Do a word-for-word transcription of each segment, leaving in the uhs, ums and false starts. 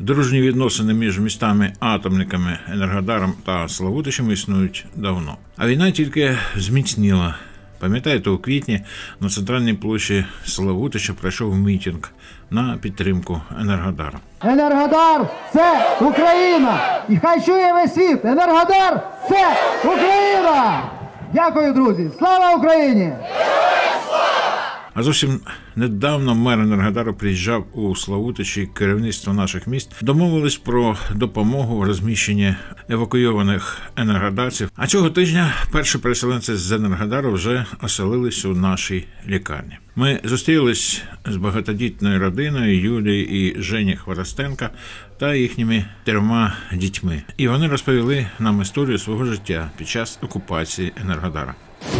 Дружні відносини між містами-атомниками Енергодаром та Славутичем існують давно. А війна тільки зміцніла. Пам'ятаєте, у квітні на центральній площі Славутича пройшов мітинг на підтримку Енергодара. Енергодар – це Україна! І хай чує весь світ! Енергодар – це Україна! Дякую, друзі! Слава Україні! А зовсім недавно мер Енергодару приїжджав у Славутичі, керівництво наших міст домовились про допомогу в розміщенні евакуйованих енергодарців. А цього тижня перші переселенці з Енергодару вже оселились у нашій лікарні. Ми зустрілись з багатодітною родиною Юлії і Жені Хворостенка та їхніми трьома дітьми. І вони розповіли нам історію свого життя під час окупації Енергодара.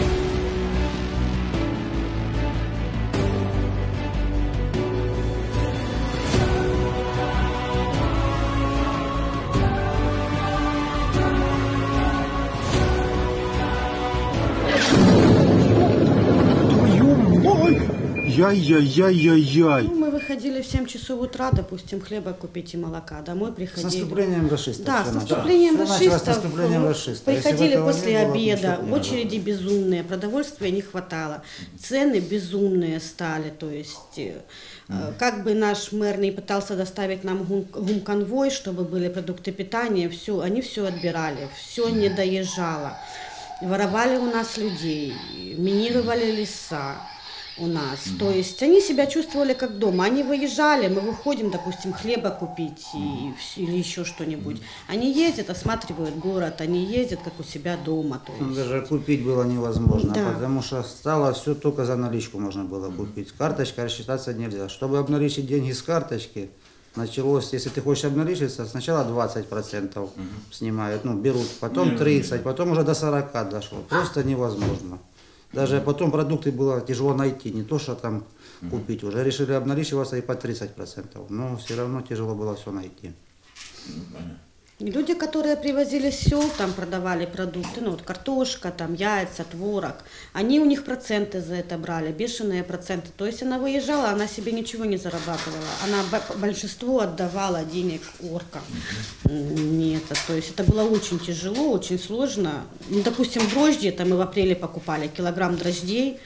Яй-яй-яй-яй-яй. Ну, мы выходили в семь часов утра, допустим, хлеба купить и молока. Домой приходили. С наступлением расистов. Да, с наступлением да. расистов. С наступлением расистов. Приходили после было, обеда, было, очереди безумные, продовольствия не хватало. Цены безумные стали, то есть... Mm. Как бы наш мэр не пытался доставить нам гум-конвой, чтобы были продукты питания, все, они все отбирали, все не доезжало. Воровали у нас людей, минировали леса у нас. Mm-hmm. То есть они себя чувствовали как дома. Они выезжали, мы выходим, допустим, хлеба купить и, или еще что-нибудь. Они ездят, осматривают город, они ездят как у себя дома. То есть... Даже купить было невозможно, да. Потому что стало все только за наличку можно было купить. Карточка рассчитаться нельзя. Чтобы обналичить деньги с карточки, началось, если ты хочешь обналичиться, сначала двадцать процентов mm-hmm. снимают, ну, берут, потом тридцать, потом уже до сорока дошло. Просто невозможно. Даже потом продукты было тяжело найти, не то, что там mm-hmm. купить. Уже решили обналичиваться и по тридцать процентов, но все равно тяжело было все найти. Mm-hmm. Люди, которые привозили с сел, там продавали продукты, ну вот картошка, там яйца, творог, они у них проценты за это брали, бешеные проценты. То есть она выезжала, она себе ничего не зарабатывала, она большинство отдавала денег оркам. Не это, то есть это было очень тяжело, очень сложно. Ну, допустим, дрожжи, это мы в апреле покупали, килограмм дрожжей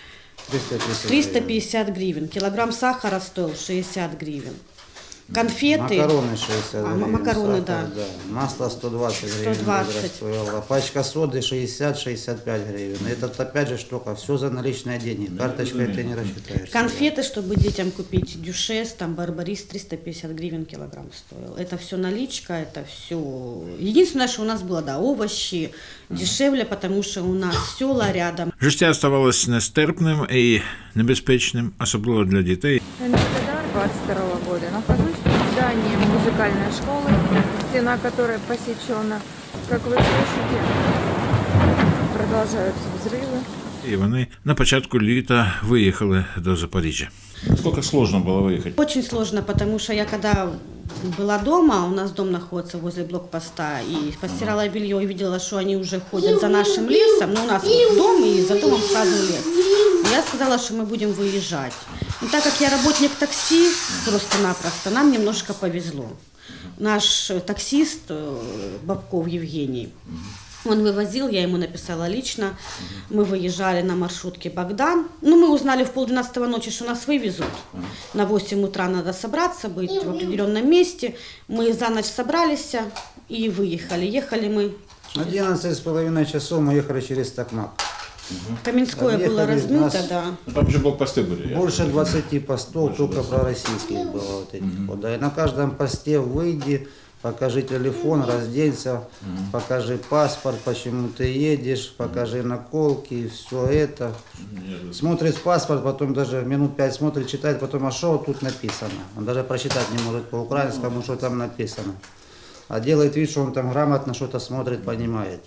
триста пятьдесят гривен, килограмм сахара стоил шестьдесят гривен. Конфеты. Макароны шестьдесят гривен. А, макароны, сахар, да. да. Масло сто двадцать гривен. сто двадцать. Стоило. Пачка соды шестьдесят — шестьдесят пять гривен. Это опять же штука, все за наличные деньги. Карточкой ты не рассчитаешь. Конфеты, чтобы детям купить, дюшес, там барбарис, триста пятьдесят гривен килограмм стоил. Это все наличка, это все. Единственное, что у нас было, да, овощи дешевле, потому что у нас села рядом. Життя ставалось нестерпним і небезпечним, особливо для дітей. двадцать второго года. Нахожусь в здании музыкальной школы, стена которой посечена. Как вы слышите, продолжаются взрывы. І вони на початку літа виїхали до Запоріжжя. Насколько сложно было выехать? Очень сложно, потому что я когда была дома, у нас дом находится возле блокпоста, и постирала белье и видела, что они уже ходят за нашим лесом, но у нас дом, и за домом сразу лес. Я сказала, что мы будем выезжать. И так как я работник такси, просто-напросто, нам немножко повезло. Наш таксист Бабков Евгений, он вывозил, я ему написала лично, мы выезжали на маршрутке Богдан. Ну, мы узнали в полдвенадцатого ночи, что нас вывезут. На восемь утра надо собраться, быть в определенном месте. Мы за ночь собрались и выехали. Ехали мы... одиннадцать с половиной часов мы ехали через Токмак. Каменское Объехали было размыто, нас... да. Там же блокпосты были. Больше двадцати постов, больше только пророссийских было. Вот этих, mm-hmm. вот, да. И на каждом посте выйди, покажи телефон, разденься, mm-hmm. покажи паспорт, почему ты едешь, покажи наколки, все это. Mm-hmm. Смотрит паспорт, потом даже минут пять смотрит, читает, потом, а что тут написано? Он даже прочитать не может по-украинскому, mm-hmm. что там написано. А делает вид, что он там грамотно что-то смотрит, понимает.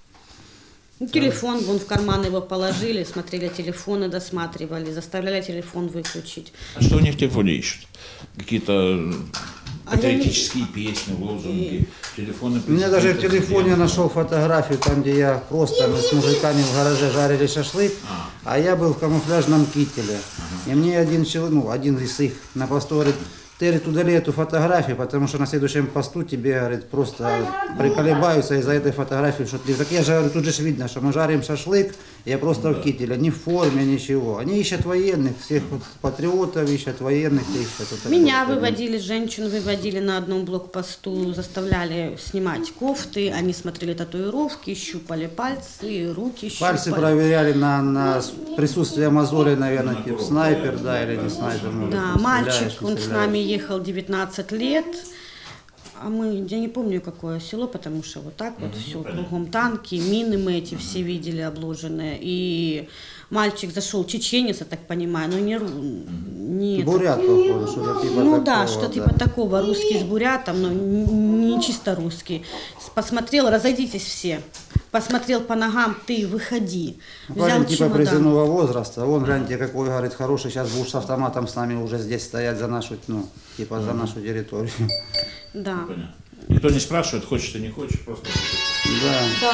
Ну, телефон, вон в карман его положили, смотрели телефоны, досматривали, заставляли телефон выключить. А что они в телефоне ищут? Какие-то патриотические а песни, лозунги, и... телефоны? У меня даже в телефоне нашел фотографию, там где я просто, мы с мужиками в гараже жарили шашлык, а, а я был в камуфляжном кителе. Ага. И мне один человек, ну, один из их на посту говорит: ты, говорит, удали эту фотографию, потому что на следующем посту тебе, говорит, просто приколебаются из-за этой фотографии, что ты... Так я же, говорю, тут же видно, что мы жарим шашлык, я просто в кителе, не в форме, ничего. Они ищут военных, всех вот патриотов ищут, военных ищут. Вот Меня такое. выводили, женщину выводили на одном блокпосту, заставляли снимать кофты, они смотрели татуировки, щупали пальцы, руки щупали. Пальцы проверяли на, на присутствие мозолей, наверное, типа снайпер, да, или не снайпер. Может, Да, ты мальчик, стреляешь, не он с стреляешь. нами ехал девятнадцать лет, а мы, я не помню, какое село, потому что вот так вот все, кругом танки, мины мы эти все видели обложенные, и мальчик зашел, чеченец, я так понимаю, но не... ру- не Бурят, похоже, что-то типа Ну такого, да, что типа такого, русский с бурятом, но н- не чисто русский. Посмотрел, разойдитесь все. Посмотрел по ногам, ты выходи. Взял Парень типа чемодан. призывного возраста, он, гляньте, какой, говорит, хороший, сейчас будешь с автоматом с нами уже здесь стоять за нашу, ну, типа за нашу территорию. Да. Понятно. Никто не спрашивает, хочешь ты, не хочешь, просто... Да. Да.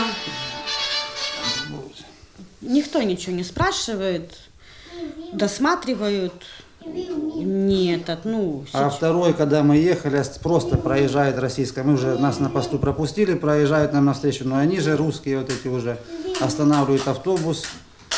Никто ничего не спрашивает, досматривают. Не этот, ну... А сейчас- второй, когда мы ехали, просто проезжает российская, мы уже нас на посту пропустили, проезжают нам навстречу, но они же русские вот эти уже останавливают автобус,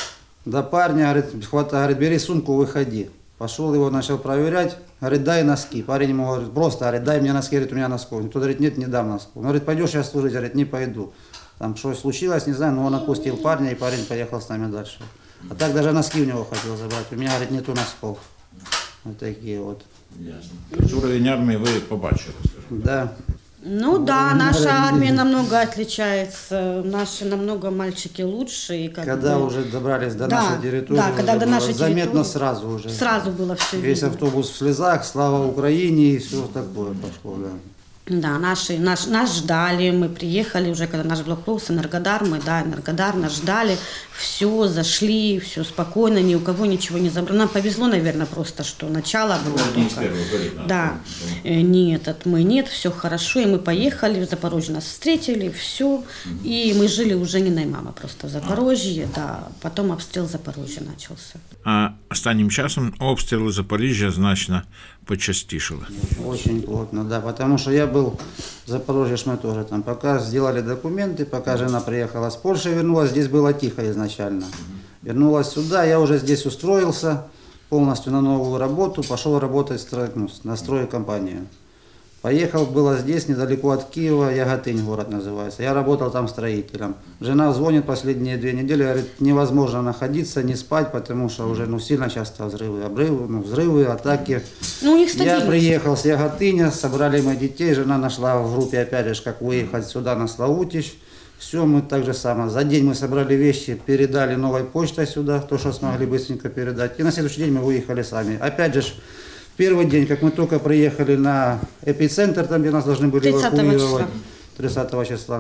до парня, говорит, хватай, говорит, бери сумку, выходи. Пошел его, начал проверять, говорит, дай носки. Парень ему говорит, просто, говорит, дай мне носки, говорит, у меня носков. Никто говорит, нет, не дам носков. Он говорит, пойдешь сейчас служить, говорит, не пойду. Там что случилось, не знаю, но он отпустил парня, и парень поехал с нами дальше. А так даже носки у него хотел забрать, у меня, говорит, нету носков. Вот такие вот. Ясно. Тобто уровень армії ви побачили, скажімо. Да. Ну да, Ну, наша наверное, армия намного отличается, наши намного мальчики лучше. И как Когда бы... уже добрались до Да, нашей территории, да, когда уже до было нашей заметно территории сразу уже. Сразу было все Весь видно. автобус в слезах, слава Украине и все такое пошло, да. Да, наши, наш, нас ждали, мы приехали уже, когда наш блокпост, Энергодар, мы, да, Энергодар, нас ждали, все, зашли, все спокойно, ни у кого ничего не забрали. Нам повезло, наверное, просто, что начало было Ну, не с только. первого говорит, надо. Да, Э, нет, от мы нет, все хорошо, и мы поехали, в Запорожье нас встретили, все, и мы жили уже не наймама, просто в Запорожье, да, потом обстрел Запорожья начался. А останнім часом обстріли Запоріжжя значно почастішали. Очень плотно, да, потому что я был в Запорожье, ж мы тоже там, пока сделали документы, пока жена приехала с Польши, вернулась, здесь было тихо изначально. Вернулась сюда, я уже здесь устроился полностью на новую работу, пошел работать строй- ну, на стройкомпанию. Поехал, было здесь, недалеко от Киева, Яготынь город называется. Я работал там строителем. Жена звонит последние две недели, говорит, невозможно находиться, не спать, потому что уже ну, сильно часто взрывы, обрывы, ну, взрывы, атаки. Ну, у них Я стабильность. приехал с Яготыня, собрали мы детей, жена нашла в группе, опять же, как выехать сюда на Славутич. Все, мы так же самое. За день мы собрали вещи, передали новой почтой сюда, то, что смогли быстренько передать. И на следующий день мы выехали сами. Опять же, первый день, как мы только приехали на эпицентр, там, где нас должны были тридцатого эвакуировать, числа. тридцатого числа,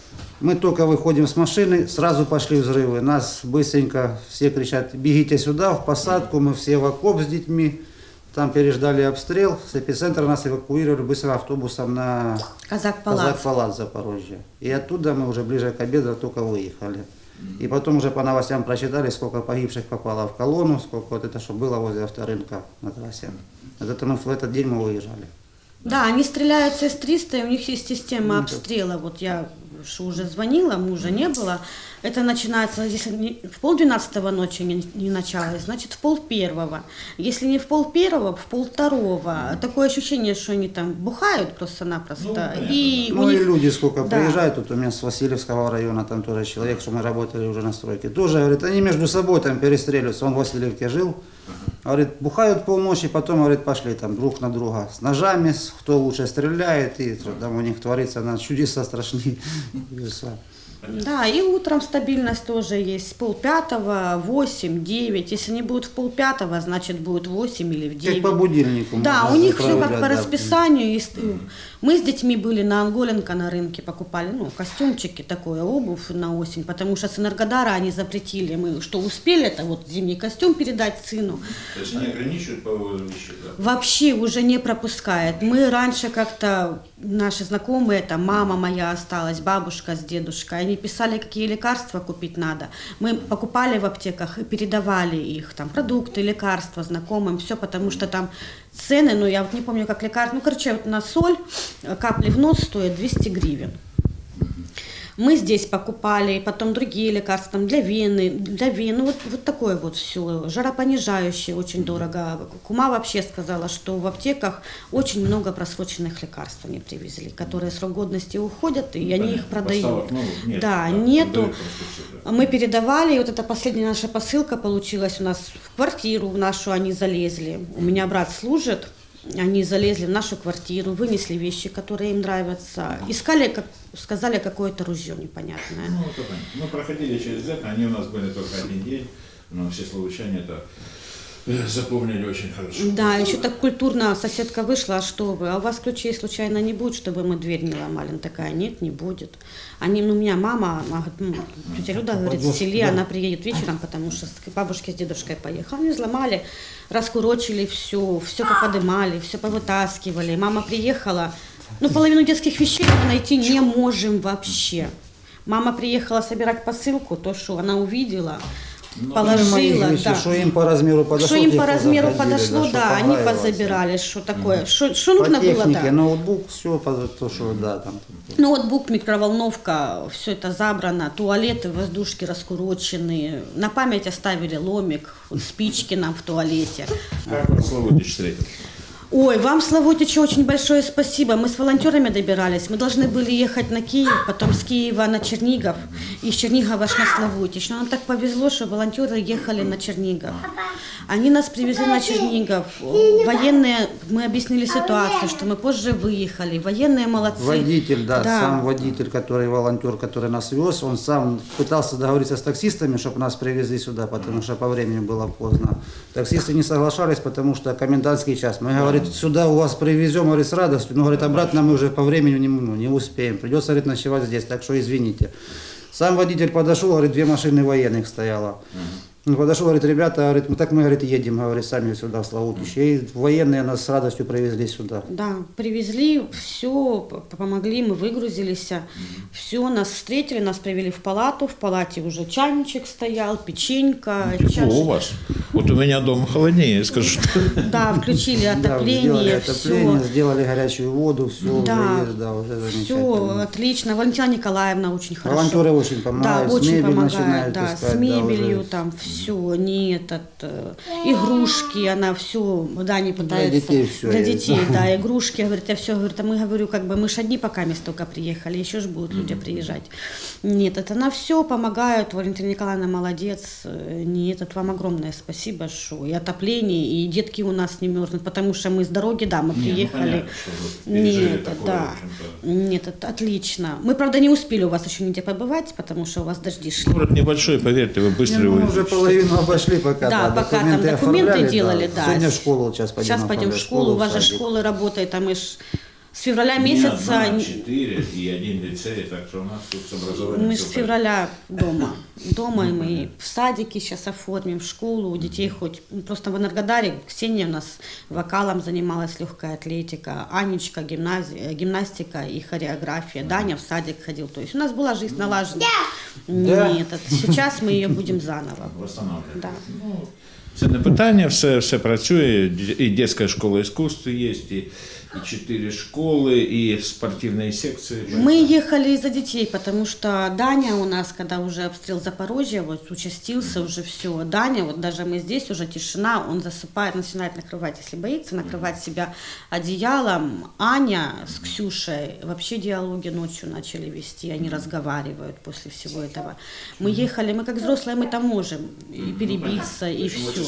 мы только выходим с машины, сразу пошли взрывы. Нас быстренько все кричат, бегите сюда, в посадку, мы все в окоп с детьми. Там переждали обстрел, с эпицентра нас эвакуировали быстро автобусом на Казак-Палац. Казак-Палац, Запорожье. И оттуда мы уже ближе к обеду только выехали. И потом уже по новостям прочитали, сколько погибших попало в колонну, сколько вот это, что было возле авторынка на трассе. Вот это мы в этот день мы выезжали. Да, они стреляют с С триста, и у них есть система обстрела. Вот я что уже звонила, мужа не было. Это начинается, если не, в полдвенадцатого ночи не, не началось, значит в пол первого. Если не в пол первого, в пол второго. Такое ощущение, что они там бухают просто-напросто. Ну, и Ну у и них... люди сколько Да. приезжают, тут у меня с Васильевского района, там тоже человек, что мы работали уже на стройке, тоже, говорит, они между собой там перестреливаются, он в Васильевке жил, говорит, бухают полночи, потом, говорит, пошли там друг на друга с ножами, с- кто лучше стреляет, и там у них творится на чудеса страшные. чудеса. Да, и утром стабильность тоже есть. С полпятого, восемь, девять. Если не будет в полпятого, значит будет восемь или в Как девять. по будильнику. Да, можно у них все как проверять, по да. расписанию. И с- Мы с детьми были на Анголенко на рынке, покупали ну, костюмчики, такое, обувь на осень, потому что с Энергодара они запретили. Мы что успели, это вот зимний костюм передать сыну. То есть они ограничивают по вывозу вещей, да? Вообще уже не пропускает. Мы раньше как-то, наши знакомые, это мама моя осталась, бабушка с дедушкой, они они писали, какие лекарства купить надо. Мы покупали в аптеках и передавали их, там, продукты, лекарства знакомым, все, потому что там цены, ну, я вот не помню, как лекарства, ну, короче, вот на соль капли в нос стоят двести гривен. Мы здесь покупали, потом другие лекарства там, для вены, для вен, ну вот, вот такое вот все, жаропонижающее, очень дорого. Кума вообще сказала, что в аптеках очень много просроченных лекарств они привезли, которые срок годности уходят, и они их продают. Нет, да, да, нету. Мы передавали, и вот эта последняя наша посылка получилась у нас в квартиру нашу, они залезли. У меня брат служит. Они залезли в нашу квартиру, вынесли вещи, которые им нравятся, искали, как сказали, какое-то ружье непонятное. Ну, это понятно. Мы проходили через это, они у нас были только один день, но все случайно это запомнили очень хорошо. Да, еще так культурно соседка вышла, а что вы, а у вас ключей случайно не будет, чтобы мы дверь не ломали? Она такая, нет, не будет. Они, ну, у меня мама, она, ну, тетя Люда говорит, в селе, да. Она приедет вечером, потому что бабушки с дедушкой поехали. Они взломали, раскурочили все, все поподымали, все повытаскивали. Мама приехала, ну, половину детских вещей мы найти не можем вообще. Мама приехала собирать посылку, то, что она увидела, ну, положила, вещи, да. Что им по размеру подошло, что им по размеру подошло, да, да, они позабирали, что такое, mm. что, что нужно технике, было, да. Ноутбук, все, то, что, да, там. Ноутбук, микроволновка, все это забрано, туалеты, воздушки раскурочены, на память оставили ломик, спички нам в туалете. Как вас Славутич встретил? Ой, вам, Славутичу, очень большое спасибо. Мы с волонтерами добирались. Мы должны были ехать на Киев, потом с Киева на Чернигов, и с Чернигова аж на Славутич. Но нам так повезло, что волонтеры ехали на Чернигов. Они нас привезли на Чернигов. Военные, мы объяснили ситуацию, что мы позже выехали. Военные молодцы. Водитель, да, да. сам водитель, который волонтер, который нас вез, он сам пытался договориться с таксистами, чтобы нас привезли сюда, потому что по времени было поздно. Таксисты не соглашались, потому что комендантский час. Мы говорим, говорит, сюда у вас привезем, говорит, с радостью, но, говорит, обратно мы уже по времени не, ну, не успеем, придется, говорит, ночевать здесь, так что извините. Сам водитель подошел, говорит, две машины военных стояло. Он подошел, говорит, ребята, говорит, мы так мы, говорит, едем, говорит, сами сюда, в Славутич. И военные нас с радостью привезли сюда. Да, привезли, все, помогли, мы выгрузились, все, нас встретили, нас привели в палату, в палате уже чайничек стоял, печенька. Тепло чаш... у вас. Вот у меня дома холоднее, скажу. Да, включили отопление, сделали отопление, все. Сделали горячую воду, все, да, уже есть, да, уже все отлично. Валентина Николаевна очень хорошо. Волонтеры очень помогают, да, очень с мебелью помогают, начинают да, искать. с мебелью, да, там, все, не этот, э, игрушки, она все, да, не пытается. Для детей все Для есть. детей, да, игрушки, говорит, я все, говорит, а мы, говорю, как бы, мы ж одни пока мест только приехали, еще ж будут люди приезжать. Нет, это на все помогают, Валентина Николаевна молодец, нет, это вам огромное спасибо, что и отопление, и детки у нас не мерзнут, потому что мы с дороги, да, мы приехали. Не, ну, понятно, нет, такое, да, нет, это отлично. Мы, правда, не успели у вас еще нигде побывать, потому что у вас дожди шли. Город небольшой, поверьте, вы быстро Не, ну, выйдете. уже половину обошли пока. Да, Да, пока там документы делали, да. Сегодня в школу сейчас пойдем. Сейчас пойдем в школу, у вас же школы работает, а мы ж с февраля Не месяца... одна, четыре и один лицей, так что у нас тут с образованием. Мы с февраля дома. Дома и мы в садике сейчас оформим, в школу, у детей хоть... Просто в Энергодаре Ксения у нас вокалом занималась, легкая атлетика, Анечка гимнази... гимнастика и хореография, Даня в садик ходил. То есть у нас была жизнь налажена. Нет, это, сейчас мы ее будем заново. Восстанавливать. Да. Ну, це не питання, все, все працює, і дитяча школа искусств есть, и, и четыре школы, и спортивные секции. Мы ехали из-за детей, потому что Даня у нас, когда уже обстрел Запорожья, вот участился уже все. Даня, вот даже мы здесь, уже тишина, он засыпает, начинает накрывать, если боится, накрывать себя одеялом. Аня с Ксюшей вообще диалоги ночью начали вести, они разговаривают после всего этого. Мы ехали, мы как взрослые, мы там можем и перебиться, и все.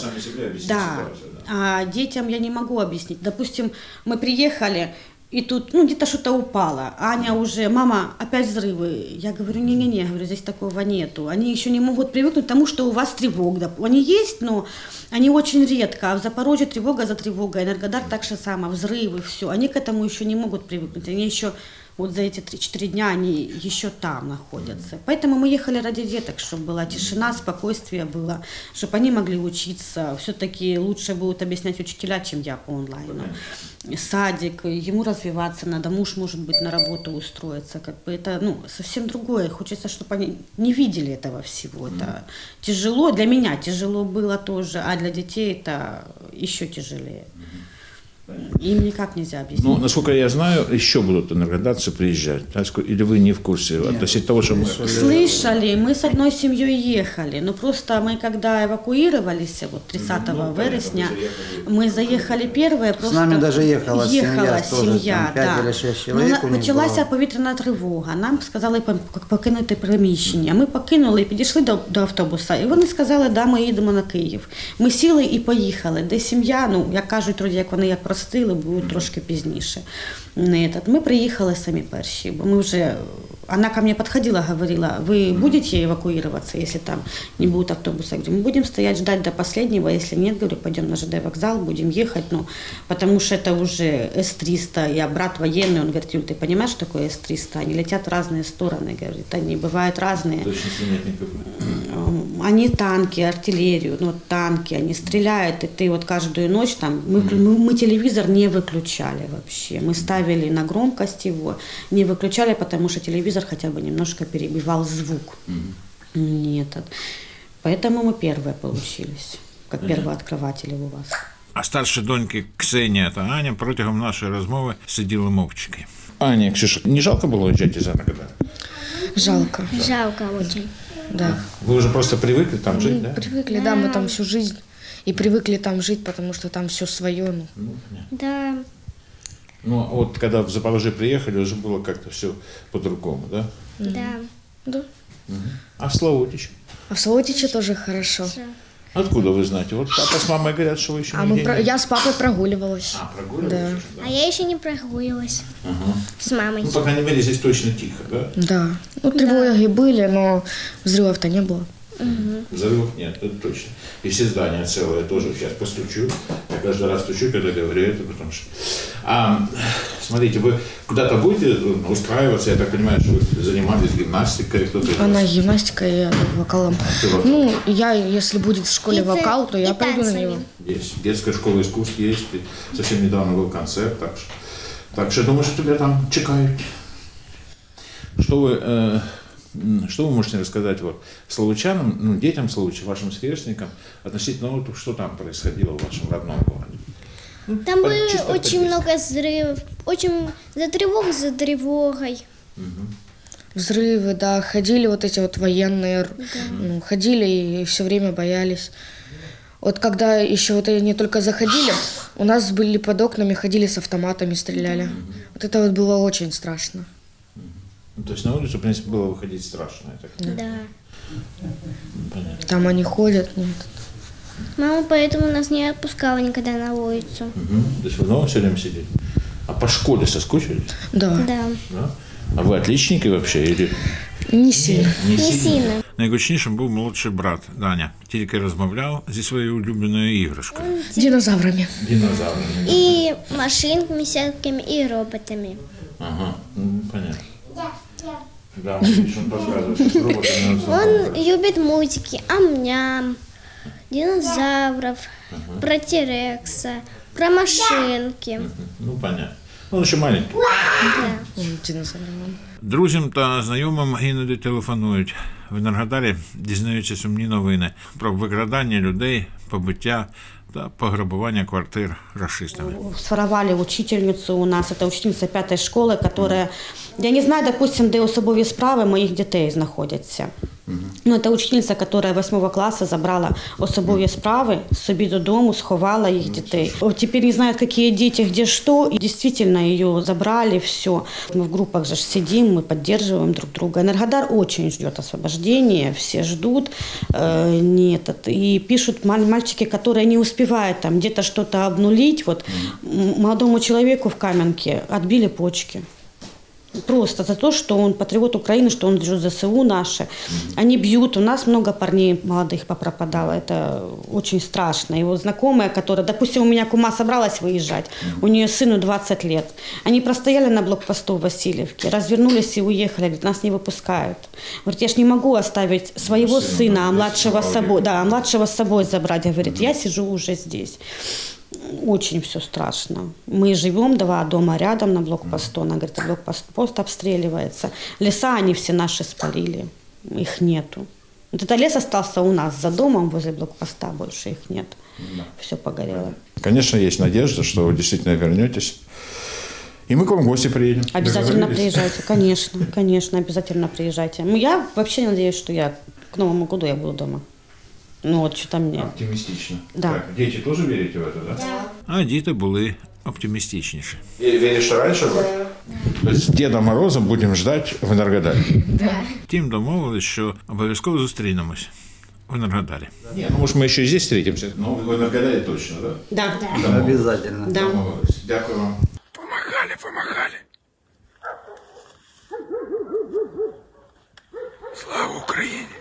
Да, а детям я не могу объяснить. Допустим, мы приехали, и тут, ну, где-то что-то упало. Аня уже, мама, опять взрывы. Я говорю, не-не-не, говорю, здесь такого нету. Они еще не могут привыкнуть к тому, что у вас тревога. Они есть, но они очень редко. А в Запорожье тревога за тревогой, Энергодар так же само, взрывы, все. Они к этому еще не могут привыкнуть. Они еще вот за эти три-четыре дня они еще там находятся. Поэтому мы ехали ради деток, чтобы была тишина, спокойствие было, чтобы они могли учиться. Все-таки лучше будут объяснять учителя, чем я по онлайну. Садик, ему развиваться надо, муж может быть на работу устроиться. Как бы это ну, совсем другое. Хочется, чтобы они не видели этого всего. Это тяжело, для меня тяжело было тоже, а для детей это еще тяжелее. Им никак нельзя объяснить. Ну, насколько я знаю, еще будут энергодарцы приезжать. Или вы не в курсе относительно того, что мы... Слышали, мы с одной семьей ехали, но просто мы когда эвакуировались, вот тридцатого вересня, мы заехали первые, просто... С нами даже ехала, ехала семья, тоже, семья, там пять да. или шесть человек Ну, у них почалася было. повітряна тривога, нам сказали покинути приміщення. Ми покинули і підійшли до, до автобуса, і вони сказали, да, ми їдемо на Київ. Ми сіли і поїхали, де сім'я, ну, як кажуть, вроді, як вони як простили, будуть трошки пізніше. Ми приїхали самі перші, бо ми вже... Она ко мне подходила, говорила, вы будете эвакуироваться, если там не будет автобуса? Я говорю, мы будем стоять, ждать до последнего, если нет, говорю, пойдем на ЖД вокзал, будем ехать, ну, потому что это уже эс триста, я брат военный, он говорит, Юль, ты понимаешь, что такое эс триста? Они летят в разные стороны, говорит, они бывают разные. Точности нет никакой. Они танки, артиллерию, ну, танки, они стреляют, и ты вот каждую ночь там, мы, мы, мы телевизор не выключали вообще, мы ставили на громкость его, не выключали, потому что телевизор хотя бы немножко перебивал звук. Mm-hmm. Нет. Поэтому мы первые получились, как mm-hmm. первооткрыватели у вас. А старші доньки Ксенія та Аня протягом нашої розмови сиділи мовчки. Аня, Ксюша, не жалко было уезжать из Энергодара? Жалко. Жалко очень. Да. Вы уже просто привыкли там жить, да? Привыкли, да, мы там всю жизнь и привыкли там жить, потому что там все свое. Ну. Ну, Да. ну, вот когда в Запорожье приехали, уже было как-то все по-другому, да? Да. Да. Угу. А в Славутиче? А в Славутиче тоже хорошо. Откуда вы знаете? Вот папа с мамой говорят, что вы еще А нигде мы про... не... Я с папой прогуливалась. А, прогуливались? Да. уже, да? А я еще не прогуливалась Ага. с мамой. Ну, по крайней мере, здесь точно тихо, да? Да. Ну, тревоги были, но взрывов-то не было. Взрывов нет, это точно. И все здания целые тоже. Сейчас постучу. Я каждый раз стучу, когда говорю это, потому что... А, смотрите, вы куда-то будете устраиваться? Я так понимаю, что вы занимались гимнастикой, кто-то... из Она вас? гимнастика и вокалом. Ты вот- Ну, я, если будет в школе И вокал, то и я пойду на танцами. него. Есть. Детская школа искусств есть. И совсем недавно был концерт. Так что, так что думаю, что тебя там чекают. Что вы... Э, м, Что вы можете рассказать вот, славутчанам, ну, детям Славутича, вашим сверстникам, относительно того, что там происходило в вашем родном городе? Ну, Там по- было чисто по очень детски. много взрывов, очень за тревог за тревогой. Взрывы, да, ходили вот эти вот военные, ну, ходили и все время боялись. Вот когда еще вот они только заходили, у нас были под окнами, ходили с автоматами, стреляли. Вот это вот было очень страшно. Ну, то есть на улицу, в принципе, было выходить страшно. Я так понимаю. Да. Понятно. Там они ходят, нет. Мама поэтому нас не отпускала никогда на улицу. Мгм. То есть вы дома все время сидите? А по школе соскучились? Да, Да. Да? А вы отличники вообще? Или не сильно. не Не сильно. Найгучнішим був молодший брат Даня. Тільки розмовляв зі своєю улюбленою іграшкою. Динозаврами. Динозаврами. И машинками всякими, и роботами. Ага, ну, понятно. Да, он, видишь, он подсказывает, что с роботами надо Он знакомиться. любит мультики ам-ням, динозавров, про Терекса, про машинки. Ну, понятно. Он ще маленький. Да. М, Динозаврами. Друзям та знайомим іноді телефонують. В Енергодарі дізнаються сумні новини про викрадання людей, побиття та пограбування квартир рашистами. Своровали учительницу у нас, это учительница пятой школы, которая, я не знаю, допустим, де особові справи моїх дітей знаходяться. Ну, это учительниця, которая восьмого класса забрала особові справи собі додому, сховала їх дітей. Вот теперь не знают, какие дети, где что, и действительно ее забрали, все. Мы в группах же сидим, мы поддерживаем друг друга. Энергодар очень ждет освобождения, все ждут, э, нет, и пишут мальчики, которые не успевают там где-то что-то обнулить. Вот молодому человеку в Каменке отбили почки. Просто за то, что он патриот Украины, что он держит ЗСУ наши. Они бьют. У нас много парней молодых попропадало. Это очень страшно. И вот знакомая, которая, допустим, у меня кума собралась выезжать, у нее сыну двадцать лет. Они простояли на блокпосту в Васильевке, развернулись и уехали. Говорит, нас не выпускают. Говорит, я ж не могу оставить своего сына, а младшего с собой, да, а младшего с собой забрать. Говорит, я сижу уже здесь. Очень все страшно. Мы живем два дома рядом на блокпосту. Она говорит, блокпост обстреливается. Леса они все наши спалили. Их нету. Вот этот лес остался у нас за домом возле блокпоста. Больше их нет. Да. Все погорело. Конечно, есть надежда, что вы действительно вернетесь. И мы к вам в гости приедем. Обязательно приезжайте. Конечно, конечно, обязательно приезжайте. Ну, я вообще надеюсь, что я к Новому году я буду дома. Ну, от що там мне. Оптимістично. Да. Так, діти теж вірите в це, так? Да? А діти були оптимістичніші. І віриш, що раніше було? Тобто Деда Мороза будемо ждати в Енергодарі? Да. Втім, домовились, що обов'язково зустрінемось в Енергодарі. Ні, ну, може, ми ще і здесь встретимося. Ну, в Енергодарі точно, так? Да? Да. Да. Обязательно. Да. Домовились. Дякую вам. Помагали, помагали. Слава Україні!